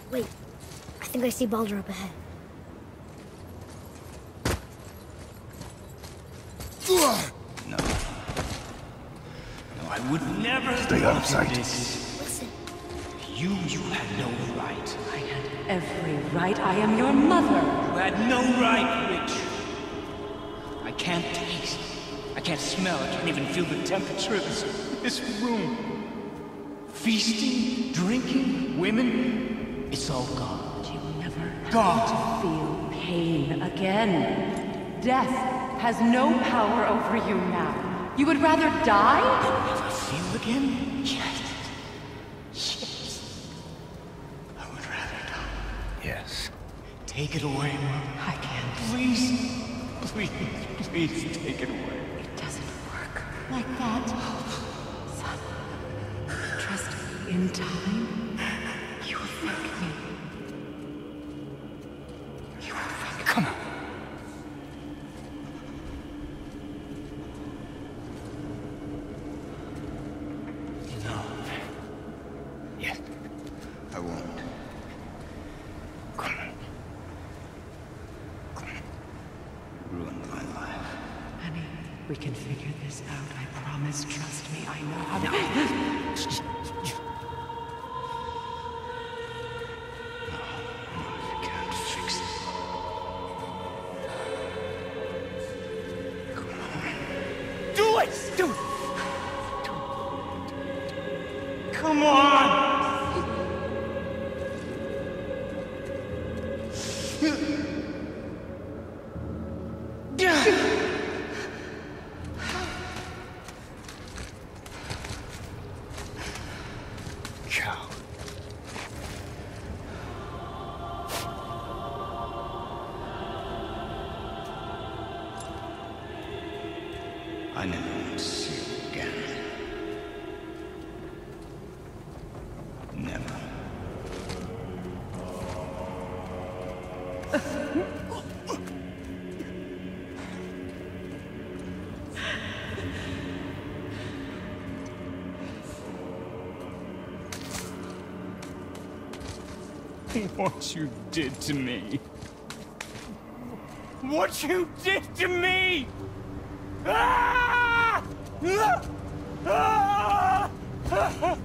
Wait, I think I see Baldur up ahead. No. No, I would never Stay out of sight. This. Listen. You had no right. I had every right. I am your mother. You had no right, Witch. I can't taste. I can't smell. I can't even feel the temperature of this room. Feasting, drinking, women, it's all gone. You will never God. have to feel pain again. Death has no power over you now. You would rather die? Never feel again? Yes. Yes. I would rather die. Yes. Take it away, Mom. I can't. Please. Please, please take it away. It doesn't work like that. Son, trust me, in time, you will thank me. You will thank me. Come on. No. Yes. I won't. Come on. Come on. Ruined my life. Honey, we can figure this out. I promise. Trust me. I know how to. No. I can't fix it. Come on. Do it! Do it! Come on! Cow. I never want to see you again. Never. What you did to me. What you did to me! Ah! Ah! Ah!